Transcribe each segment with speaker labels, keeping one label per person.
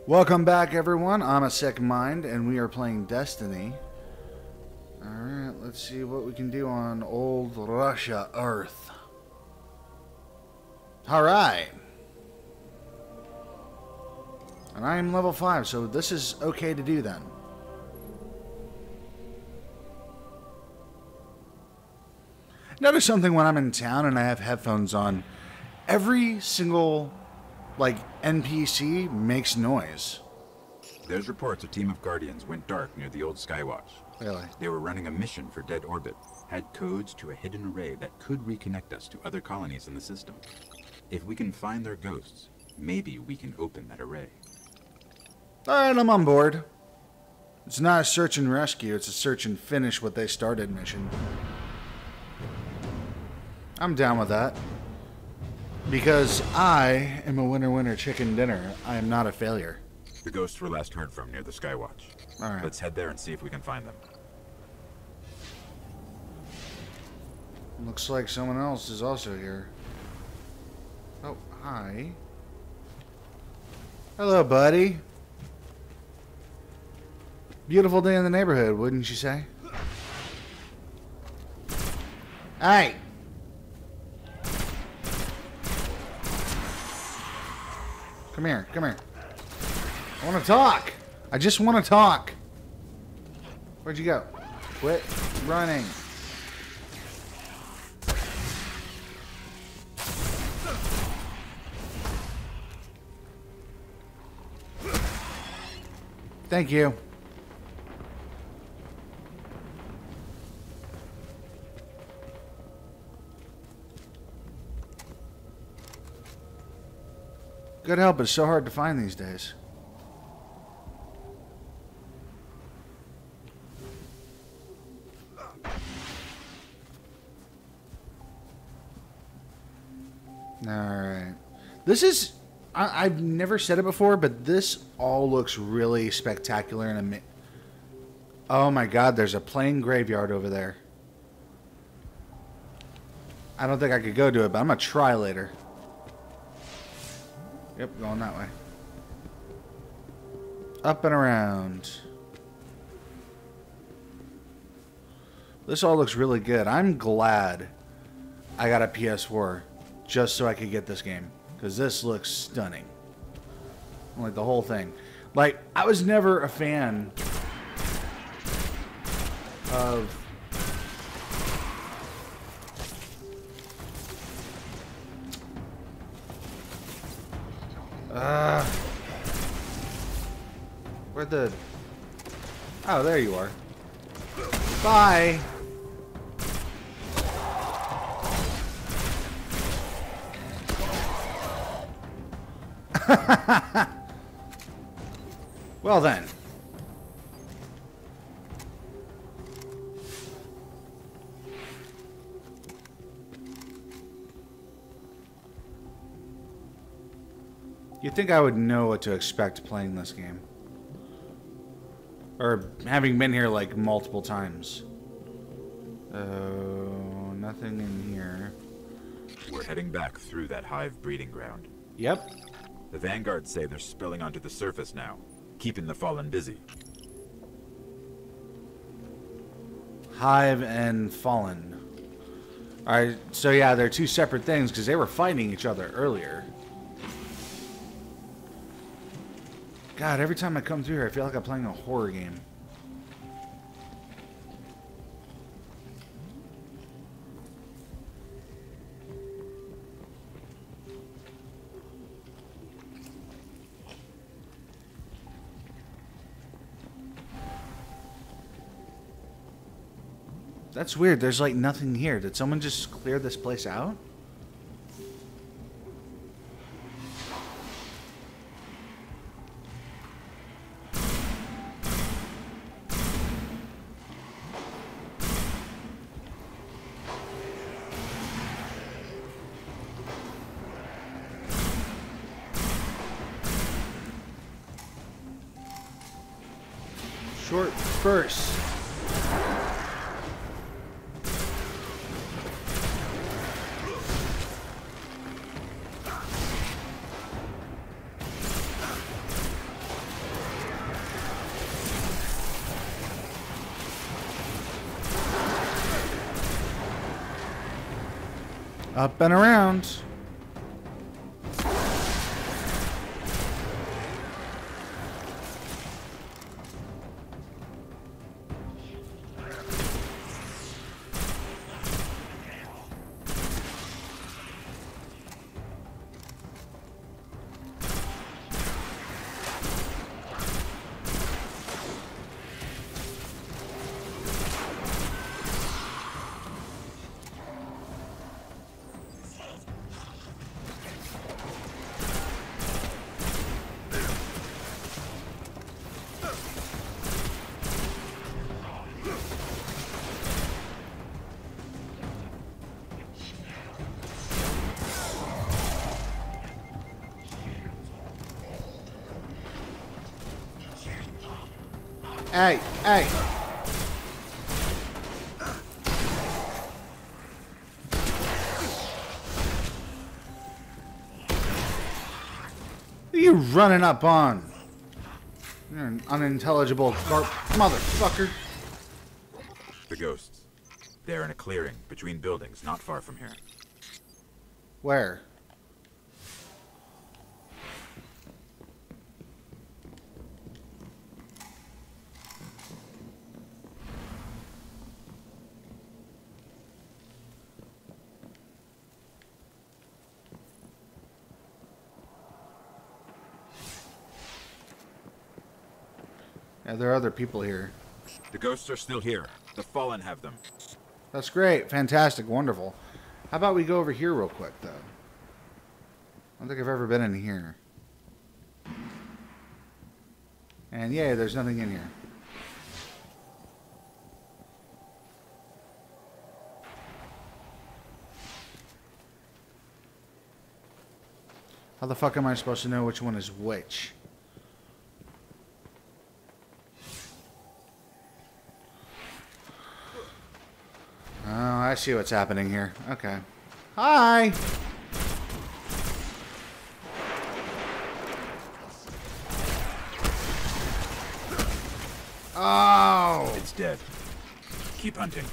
Speaker 1: Welcome back, everyone. I'm a Sick Mind, and we are playing Destiny. Alright, let's see what we can do on old Russia Earth. Alright. And I am level 5, so this is okay to do then. Notice something when I'm in town and I have headphones on. Every single NPC makes noise.
Speaker 2: There's reports a team of Guardians went dark near the old Skywatch.
Speaker 1: Really?
Speaker 2: They were running a mission for Dead Orbit, had codes to a hidden array that could reconnect us to other colonies in the system. If we can find their ghosts, maybe we can open that array.
Speaker 1: Alright, I'm on board. It's not a search and rescue, it's a search and finish what they started mission. I'm down with that. Because I am a winner chicken dinner. I am not a failure.
Speaker 2: The ghosts were last heard from near the Skywatch.
Speaker 1: Alright.
Speaker 2: Let's head there and see if we can find them.
Speaker 1: Looks like someone else is also here. Oh, hi. Hello, buddy. Beautiful day in the neighborhood, wouldn't you say? Hey! Come here, come here. I want to talk. I just want to talk. Where'd you go? Quit running. Thank you. Good help is so hard to find these days. Alright. This is... I've never said it before, but this all looks really spectacular and oh my god, there's a plane graveyard over there. I don't think I could go to it, but I'm gonna try later. Yep, going that way. Up and around. This all looks really good. I'm glad I got a PS4 just so I could get this game. Because this looks stunning. Like the whole thing. Like, I was never a fan of... Where'd the... Oh, there you are. Bye! Well then. You'd think I would know what to expect playing this game. Or having been here like multiple times. Oh, nothing in here.
Speaker 2: We're heading back through that Hive breeding ground.
Speaker 1: Yep.
Speaker 2: The Vanguards say they're spilling onto the surface now, keeping the Fallen busy.
Speaker 1: Hive and Fallen. Alright, so yeah, they're two separate things because they were fighting each other earlier. God, every time I come through here, I feel like I'm playing a horror game. That's weird. There's like nothing here. Did someone just clear this place out? Short burst. Up and around. Hey, hey. What are you running up on? You're an unintelligible motherfucker.
Speaker 2: The ghosts. They're in a clearing between buildings not far from here.
Speaker 1: Where? Yeah, there are other people here.
Speaker 2: The ghosts are still here. The Fallen have them.
Speaker 1: That's great. Fantastic. Wonderful. How about we go over here real quick, though? I don't think I've ever been in here. And yeah, there's nothing in here. How the fuck am I supposed to know which one is which? Oh, I see what's happening here. Okay. Hi! Oh!
Speaker 2: It's dead. Keep hunting.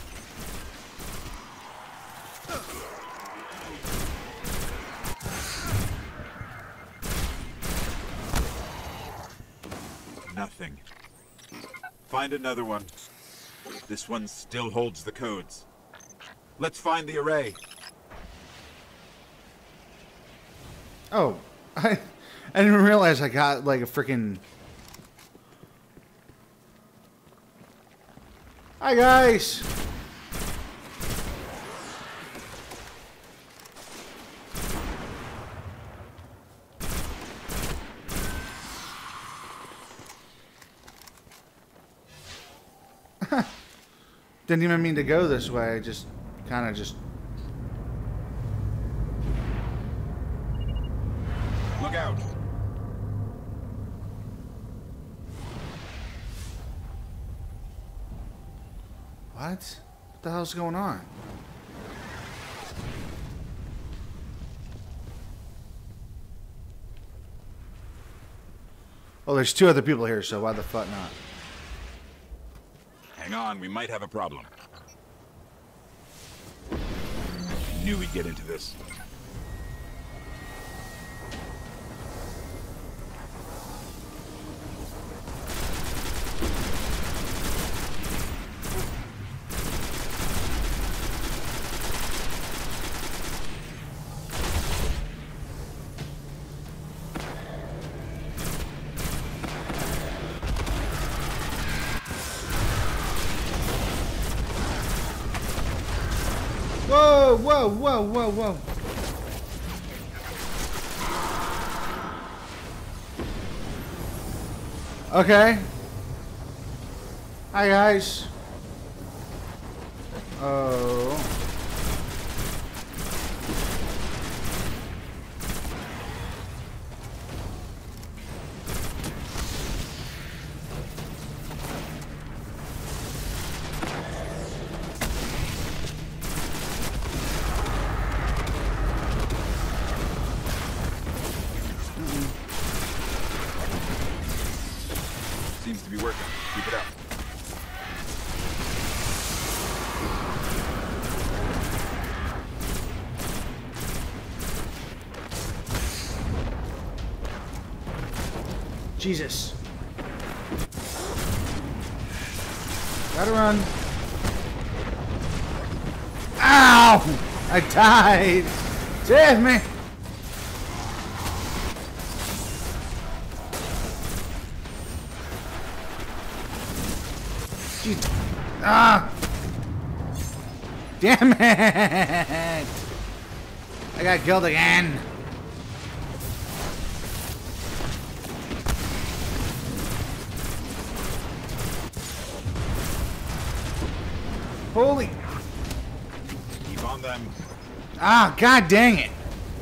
Speaker 2: Nothing. Find another one. This one still holds the codes. Let's find the array.
Speaker 1: Oh, I didn't even realize I got like a freaking... Hi guys! Didn't even mean to go this way, I just kind of just...
Speaker 2: Look out!
Speaker 1: What? What the hell's going on? Oh, there's two other people here, so why the fuck not?
Speaker 2: Hang on, we might have a problem. Knew we'd get into this.
Speaker 1: Whoa, whoa, whoa, whoa, whoa. Okay. Hi, guys. Oh.
Speaker 2: Seems to be working. Keep it up.
Speaker 1: Jesus. Gotta run. Ow! I died. Save me. Jeez. Ah! Damn it! I got killed again. Holy.
Speaker 2: Keep on them.
Speaker 1: Ah, god dang it.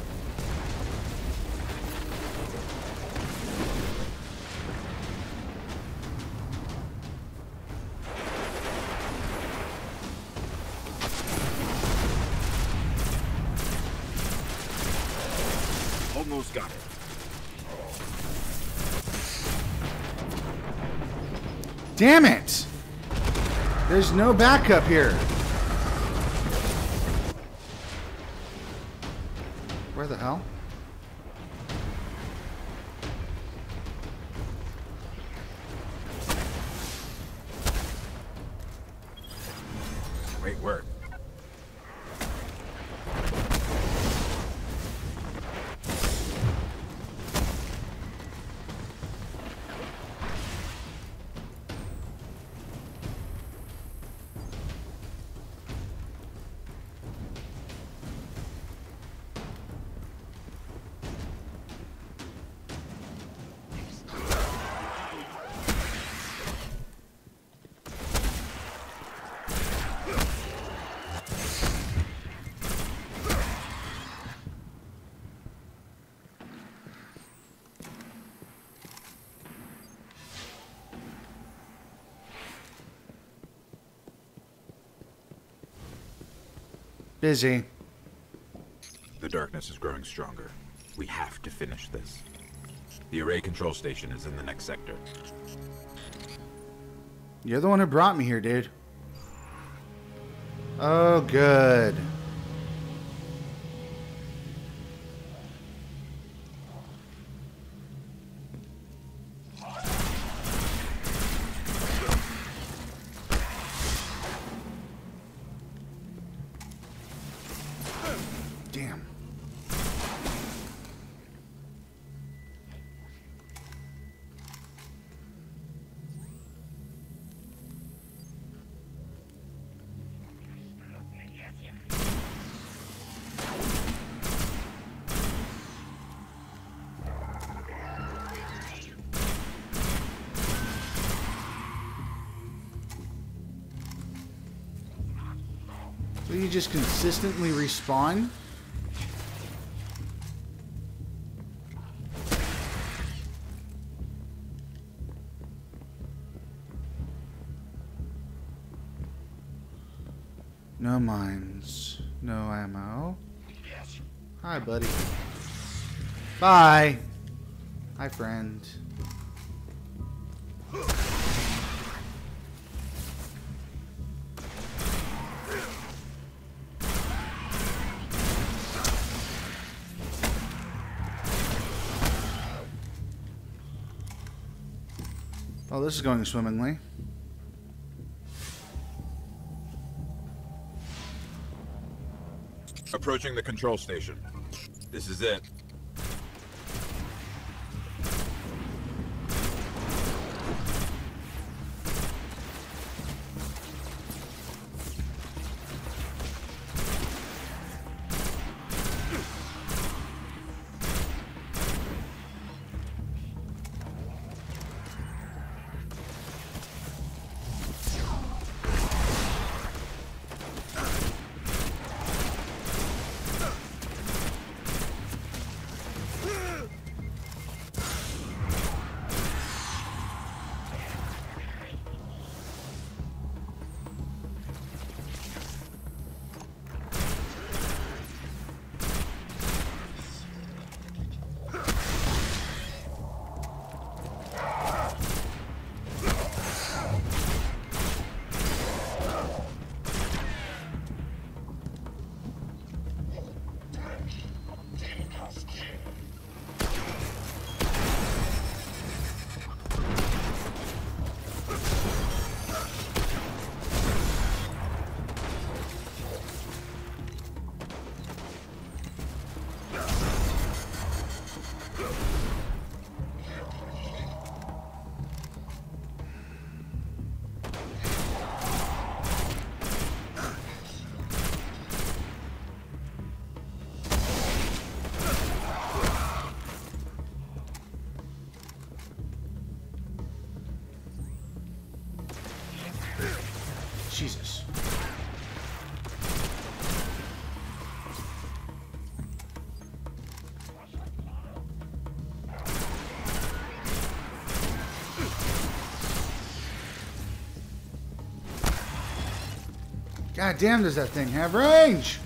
Speaker 2: Almost got it.
Speaker 1: Damn it! There's no backup here. Where the hell?
Speaker 2: Great work.
Speaker 1: Busy.
Speaker 2: The darkness is growing stronger. We have to finish this. The array control station is in the next sector.
Speaker 1: You're the one who brought me here, dude. Oh, good. Damn. Will you just consistently respawn? No mines. No ammo. Hi, buddy. Bye. Hi, friend. Oh, this is going swimmingly.
Speaker 2: Approaching the control station. This is it.
Speaker 1: God damn, does that thing have range?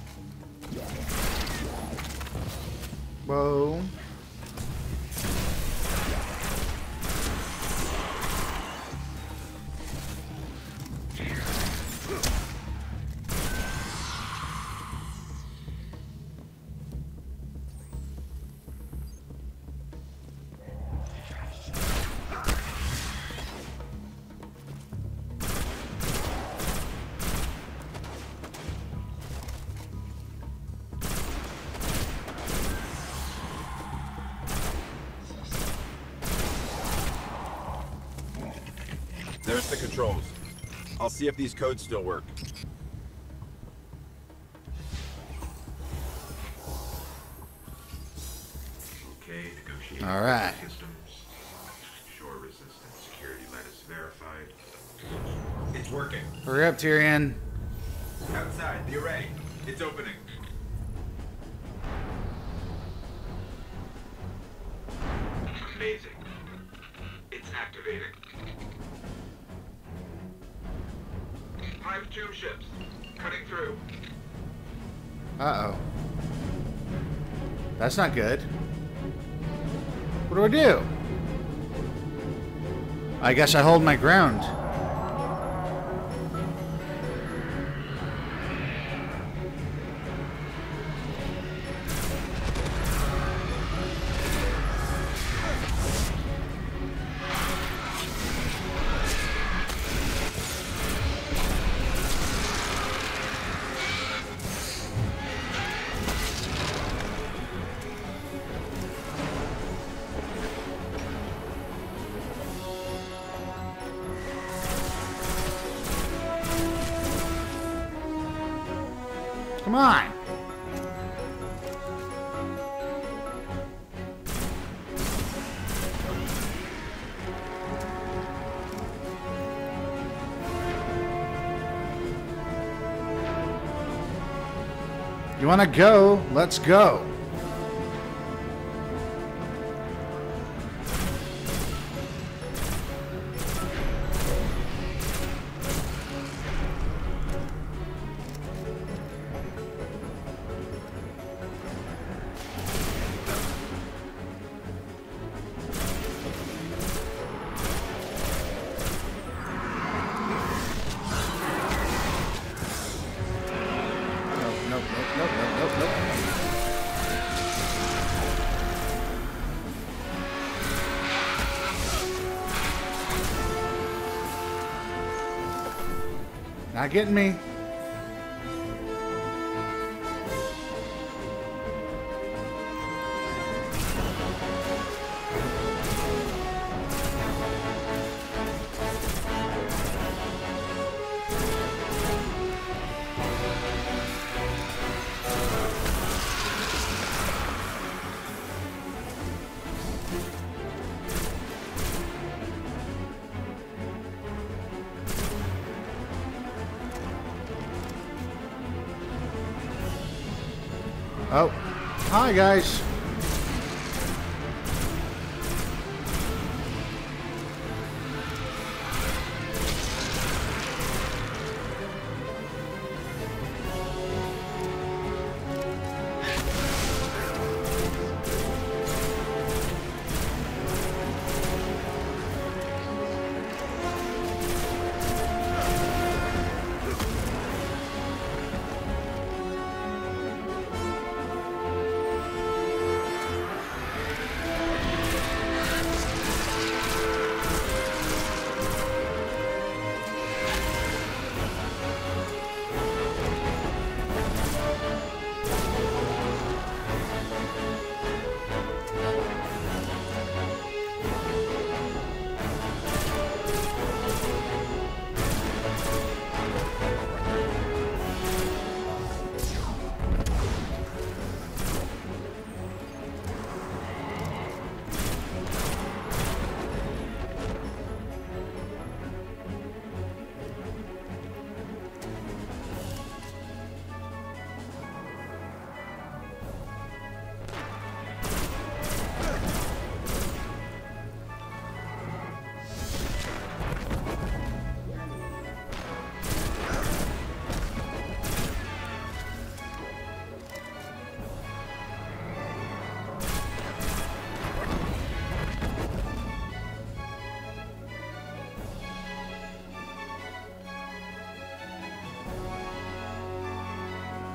Speaker 1: Whoa.
Speaker 3: There's the controls. I'll see if these codes still work.
Speaker 2: Okay, negotiate.
Speaker 1: All right.
Speaker 2: Systems. Shore resistance. Security lattice verified. It's working.
Speaker 1: Hurry up, Tyrion.
Speaker 3: Outside, the array. It's opening.
Speaker 2: Amazing. It's activating. Hive tomb ships. Cutting through.
Speaker 1: Uh-oh. That's not good. What do I do? I guess I hold my ground. Come on. You want to go? Let's go. Nope, nope, nope, nope, nope, nope. Not getting me. Oh, hi guys.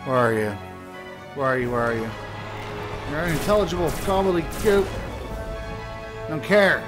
Speaker 1: Where are you? Where are you? Where are you? You're unintelligible, gobbledygook. Don't care.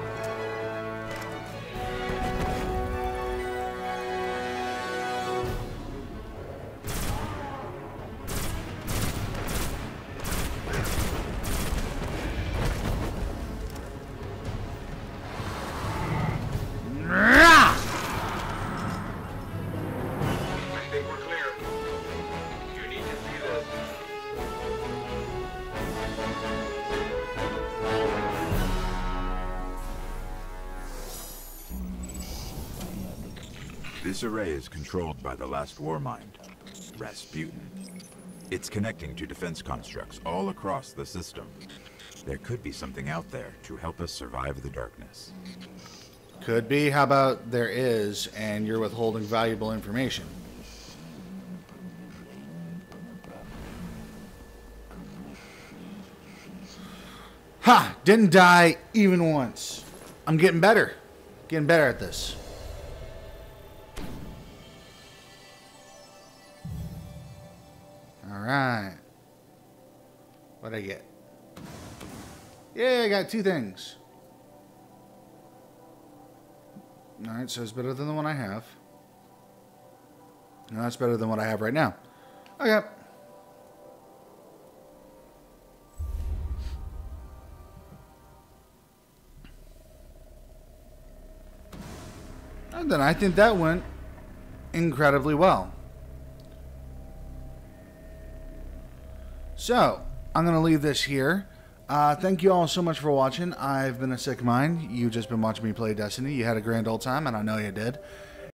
Speaker 2: This array is controlled by the last Warmind, Rasputin. It's connecting to defense constructs all across the system. There could be something out there to help us survive the darkness.
Speaker 1: Could be. How about there is, and you're withholding valuable information? Ha! Didn't die even once. I'm getting better. Getting better at this. Alright. What'd I get? Yeah, I got 2 things. Alright, so it's better than the one I have. No, that's better than what I have right now. Okay. And then I think that went incredibly well. So, I'm going to leave this here. Thank you all so much for watching. I've been a sick mind. You've just been watching me play Destiny. You had a grand old time, and I know you did.